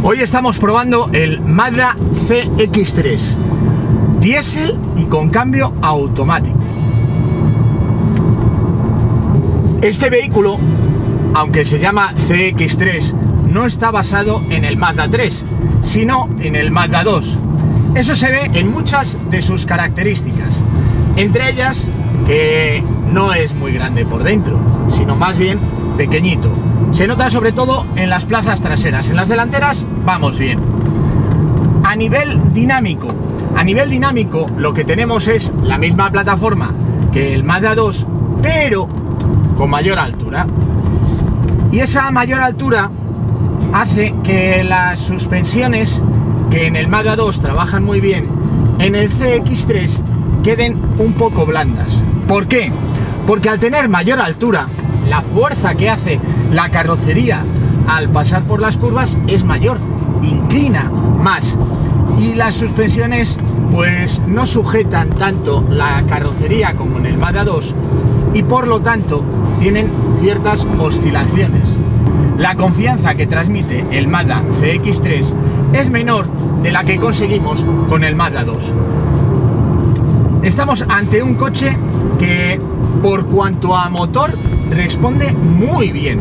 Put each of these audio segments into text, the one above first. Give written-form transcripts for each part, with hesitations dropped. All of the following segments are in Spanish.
Hoy estamos probando el Mazda CX-3 diésel y con cambio automático. Este vehículo, aunque se llama CX-3, no está basado en el Mazda 3, sino en el Mazda 2. Eso se ve en muchas de sus características, entre ellas que no es muy grande por dentro, sino más bien pequeñito. Se nota sobre todo en las plazas traseras, en las delanteras vamos bien. A nivel dinámico lo que tenemos es la misma plataforma que el Mazda 2, pero con mayor altura. Y esa mayor altura hace que las suspensiones, que en el Mazda 2 trabajan muy bien, en el CX-3 queden un poco blandas. ¿Por qué? Porque al tener mayor altura, la fuerza que hace la carrocería al pasar por las curvas es mayor, inclina más, y las suspensiones pues no sujetan tanto la carrocería como en el Mazda 2 y por lo tanto tienen ciertas oscilaciones. La confianza que transmite el Mazda CX-3 es menor de la que conseguimos con el Mazda 2. Estamos ante un coche que, por cuanto a motor, responde muy bien.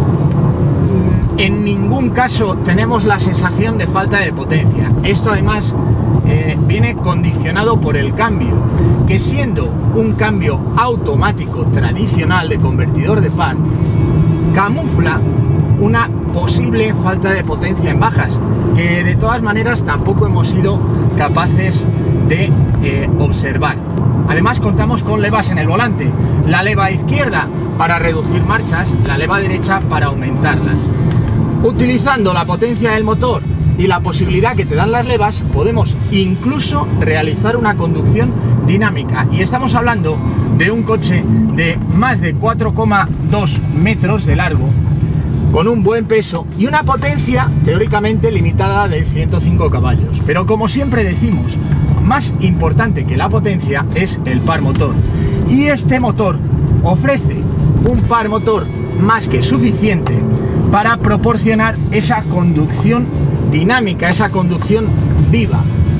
En ningún caso tenemos la sensación de falta de potencia. Esto además viene condicionado por el cambio, que siendo un cambio automático tradicional de convertidor de par, camufla una posible falta de potencia en bajas, que de todas maneras tampoco hemos sido capaces de observar. Además contamos con levas en el volante, la leva izquierda para reducir marchas, la leva derecha para aumentarlas. Utilizando la potencia del motor y la posibilidad que te dan las levas, podemos incluso realizar una conducción dinámica, y estamos hablando de un coche de más de 4,2 metros de largo, con un buen peso y una potencia teóricamente limitada de 105 caballos. Pero como siempre decimos, más importante que la potencia es el par motor, y este motor ofrece un par motor más que suficiente para proporcionar esa conducción dinámica, esa conducción viva.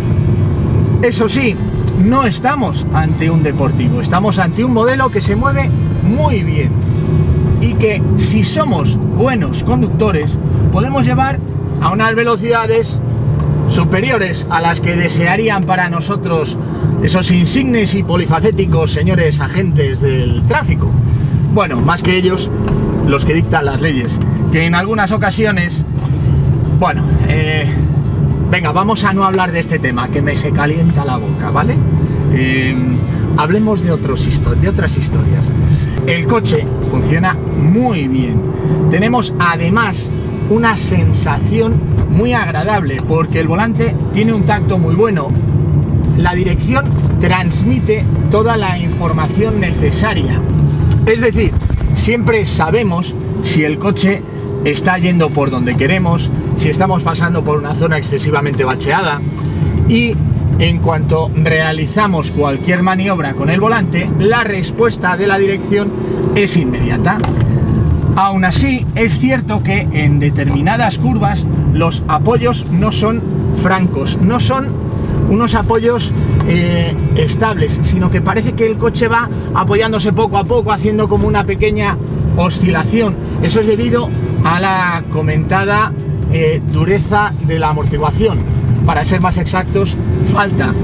Eso sí, no estamos ante un deportivo, estamos ante un modelo que se mueve muy bien y que, si somos buenos conductores, podemos llevar a unas velocidades superiores a las que desearían para nosotros esos insignes y polifacéticos señores agentes del tráfico. Bueno, más que ellos, los que dictan las leyes, que en algunas ocasiones, bueno, venga, vamos a no hablar de este tema, que me se calienta la boca, ¿vale? Hablemos de otras historias. El coche funciona muy bien. Tenemos además una sensación muy agradable porque el volante tiene un tacto muy bueno. La dirección transmite toda la información necesaria. Es decir, siempre sabemos si el coche está yendo por donde queremos, si estamos pasando por una zona excesivamente bacheada, y en cuanto realizamos cualquier maniobra con el volante, la respuesta de la dirección es inmediata. Aún así, es cierto que en determinadas curvas los apoyos no son francos, no son unos apoyos estables, sino que parece que el coche va apoyándose poco a poco, haciendo como una pequeña oscilación. Eso es debido a la comentada dureza de la amortiguación. Para ser más exactos, falta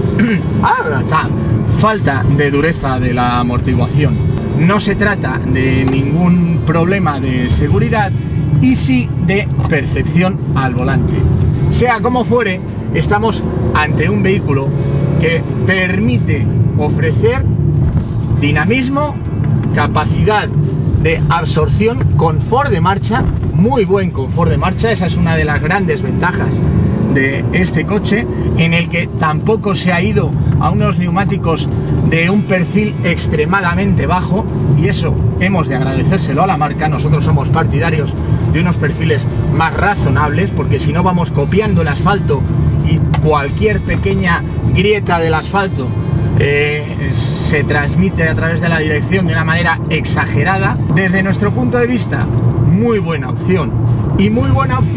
de dureza de la amortiguación. No se trata de ningún problema de seguridad, y sí de percepción al volante. Sea como fuere, estamos ante un vehículo que permite ofrecer dinamismo, capacidad de absorción, confort de marcha, muy buen confort de marcha. Esa es una de las grandes ventajas de este coche, en el que tampoco se ha ido a unos neumáticos de un perfil extremadamente bajo, y eso hemos de agradecérselo a la marca. Nosotros somos partidarios de unos perfiles más razonables, porque si no vamos copiando el asfalto y cualquier pequeña grieta del asfalto se transmite a través de la dirección de una manera exagerada. Desde nuestro punto de vista, muy buena opción, y muy buena opción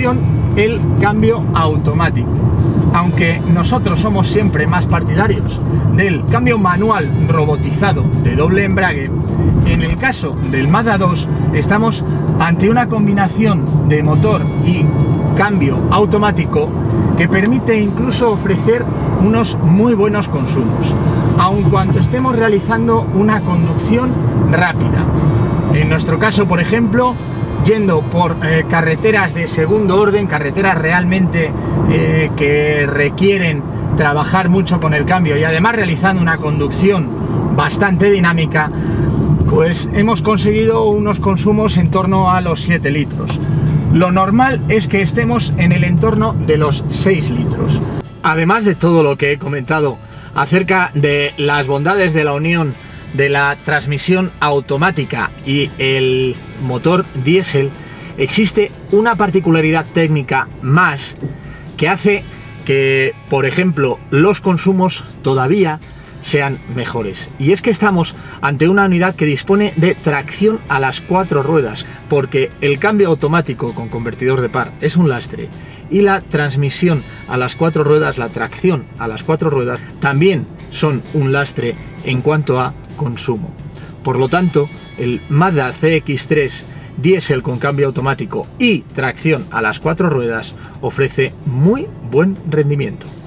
el cambio automático. Aunque nosotros somos siempre más partidarios del cambio manual robotizado de doble embrague, en el caso del Mazda 2 estamos ante una combinación de motor y cambio automático que permite incluso ofrecer unos muy buenos consumos, aun cuando estemos realizando una conducción rápida. En nuestro caso, por ejemplo, yendo por carreteras de segundo orden, carreteras realmente que requieren trabajar mucho con el cambio y además realizando una conducción bastante dinámica, pues hemos conseguido unos consumos en torno a los 7 litros. Lo normal es que estemos en el entorno de los 6 litros. Además de todo lo que he comentado acerca de las bondades de la unión de la transmisión automática y el motor diésel, existe una particularidad técnica más que hace que, por ejemplo, los consumos todavía sean mejores. Y es que estamos ante una unidad que dispone de tracción a las 4 ruedas, porque el cambio automático con convertidor de par es un lastre y la transmisión a las 4 ruedas, la tracción a las 4 ruedas, también son un lastre en cuanto a consumo. Por lo tanto, el Mazda CX-3 diésel con cambio automático y tracción a las 4 ruedas ofrece muy buen rendimiento.